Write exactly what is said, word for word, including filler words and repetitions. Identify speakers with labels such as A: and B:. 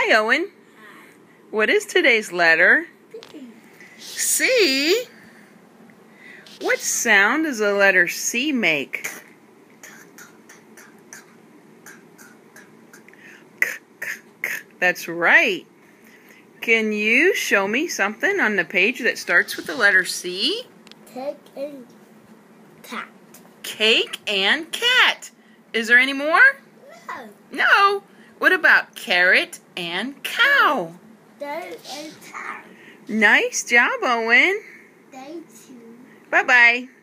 A: Hi, Owen. What is today's letter? C. What sound does the letter C make? K, k, k. That's right. Can you show me something on the page that starts with the letter C?
B: Cake and cat. Cake
A: and cat. Is there any more?
B: No.
A: No. What about carrot and cow?
B: Carrot and cow.
A: Nice job, Owen.
B: Thank you.
A: Bye-bye.